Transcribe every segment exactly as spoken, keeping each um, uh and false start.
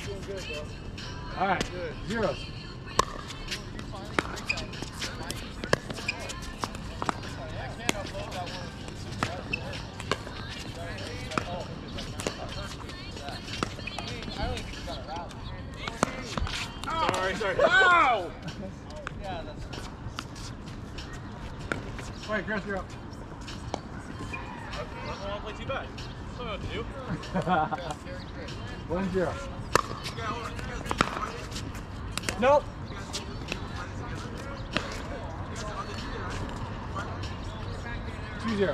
doing good, bro. All right, Good. Zeros. Sorry, sorry. Wow! Yeah, that's. Wait, Chris, you're up. I don't want to play too bad. I don't know what to do. One zero. Nope. Two zero.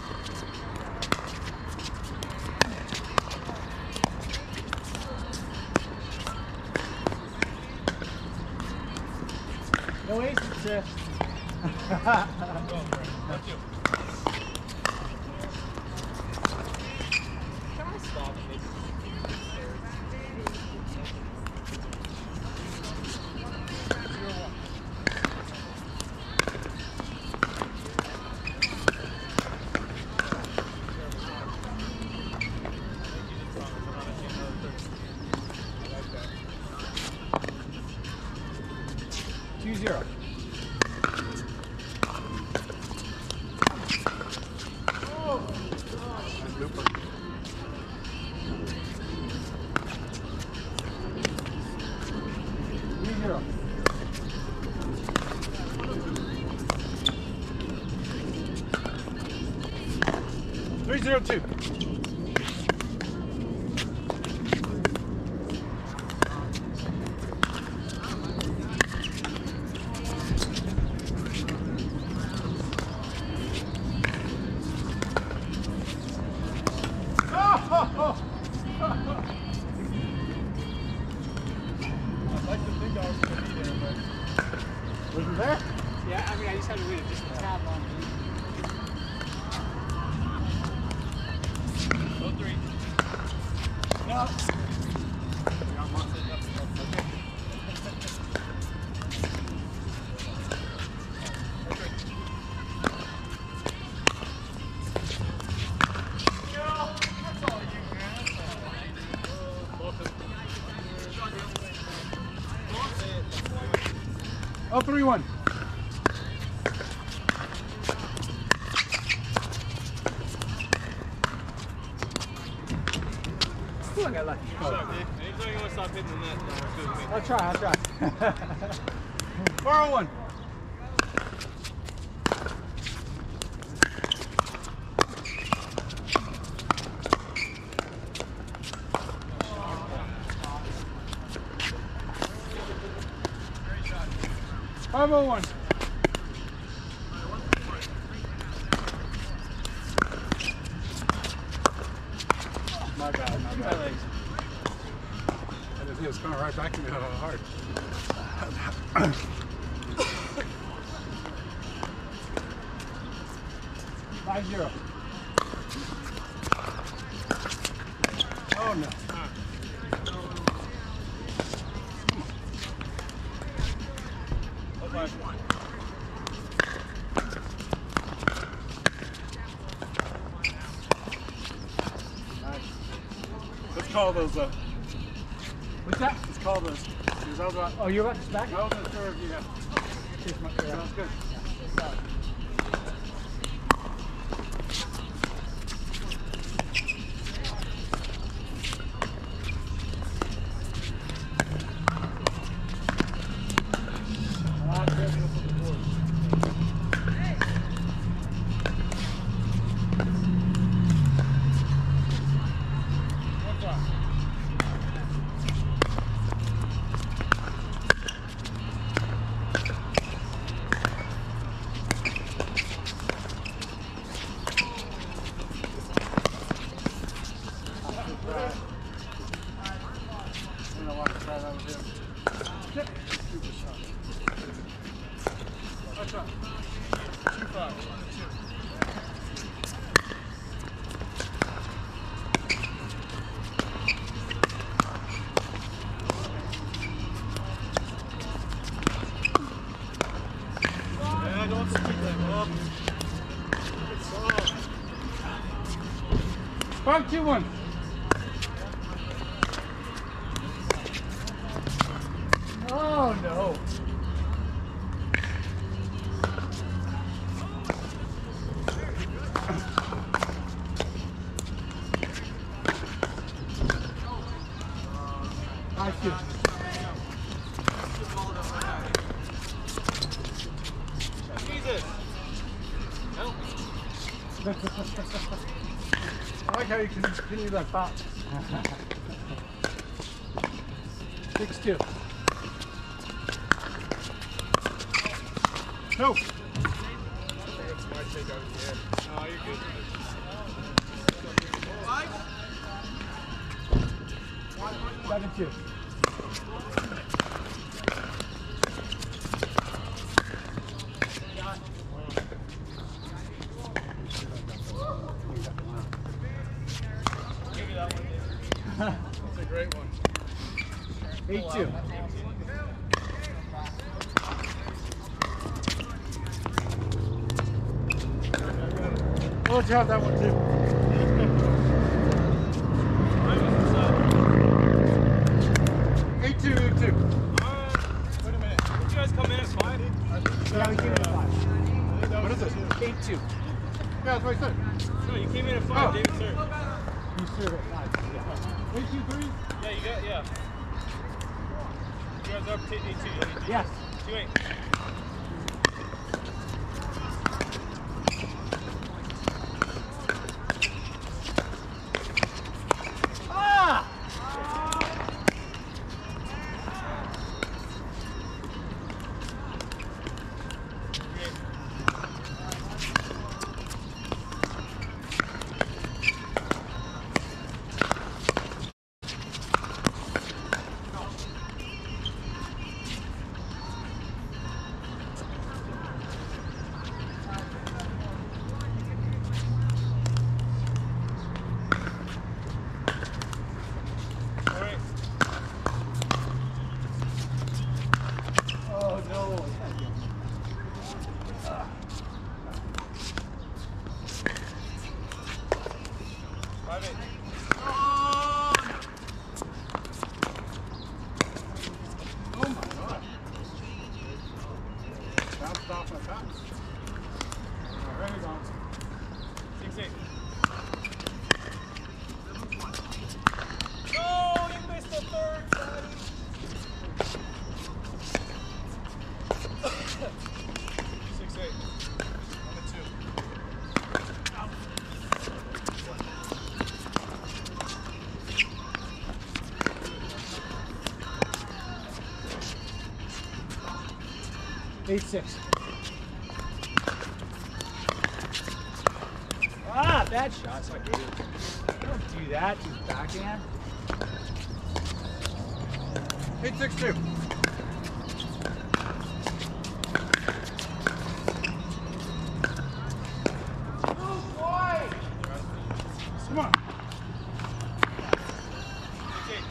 No aces, Chris. Thank you. Can I stop and maybe? Two zero. Three zero. Three zero two. Was it there? Yeah, I mean, I just had to read it just a tab on it. Go three. No. Oh, three one. Ooh, I got lucky. What's up, dude? Anytime you want to stop hitting the net, then we're good with me. I'll try, I'll try. four oh one. five oh one. My bad, my bad. It was coming right back to me hard. Five zero. Oh no. Okay. Let's call those up. What's that? Let's call those. Because I was about, Oh, you're about to back? I wasn't sure if you had. Sounds good. Five two one. Five two. Jesus! Help me. I like how you can continue that thought. Six two. No. I think it's my take out of the air. Oh, you're good. Seven two. Give me that one, David. That's a great one. Eight two. We'll let you have that one too. Eight two, eight two. Alright. Wait a minute. Did you guys come in at five? Yeah, we came in at five. What is it? Eight two. Yeah, that's what I said. No, you came in at five, Oh. David, sir. You serve at five. Yeah. Eight two three. Yeah, you got, yeah. You guys are up to eight two. Yes. Two eight. Ah! Alright. Oh no. Five eight. Oh my god. Bounced off my bounce. Alright, he's on. Six eight. No, you missed the third, buddy. Six eight. One and two. Eight six. Ah, bad shots. I gave it. Don't do that. Just backhand. Eight six two. Come on. Six eight.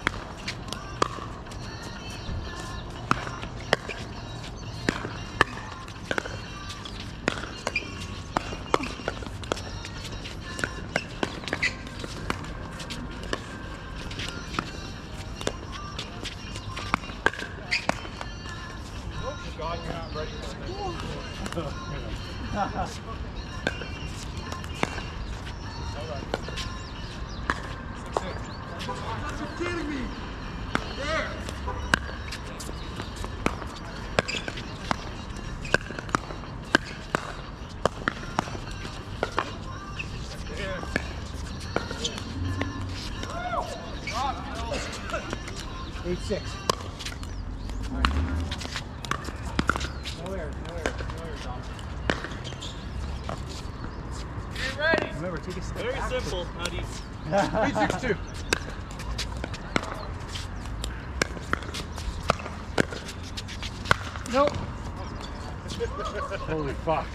Oh, God, you're not ready for this. Six six. You're kidding me. There. Eight six. No air, no air, no air, Dom. Get ready. Remember, take a step Very back. simple, not easy. Eight six two. Nope. Holy fuck.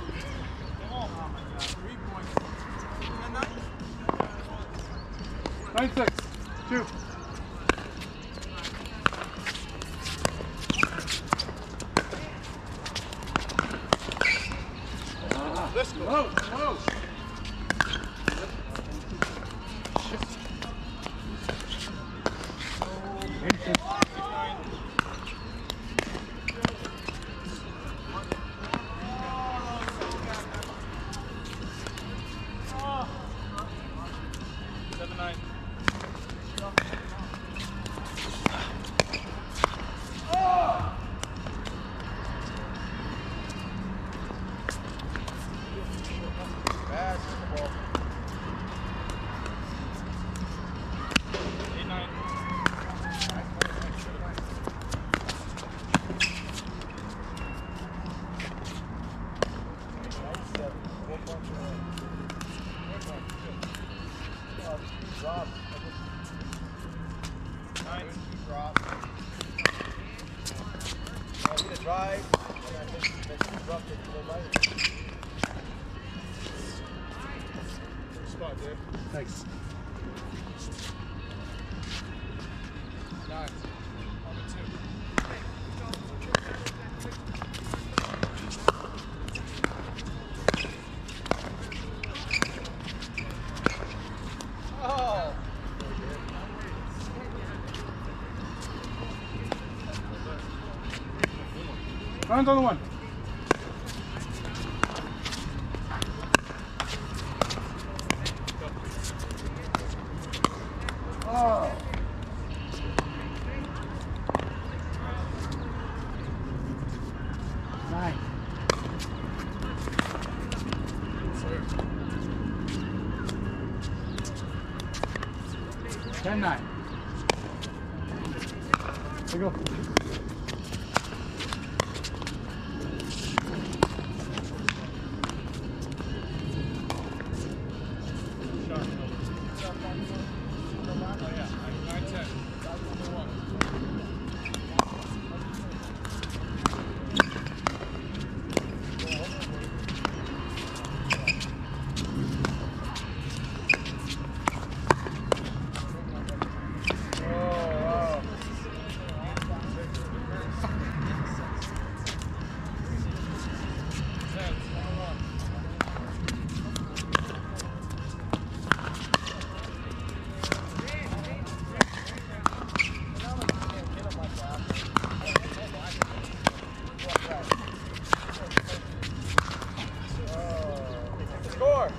Nine six. Two. Let's go. Whoa, whoa. Seven nine. drop. Uh, hit a drive, and I think then you dropped it to the right. Good spot, Dave. Thanks. Nice. On the two. Oh! Runs on the one. Oh! Nine. Ten nine. There you go. Score!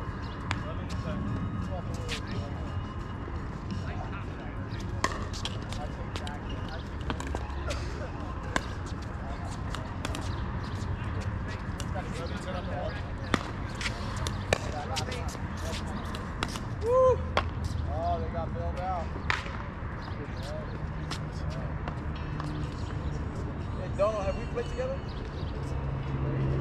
Woo! Oh, they got bailed out. Hey, Donald, have we played together?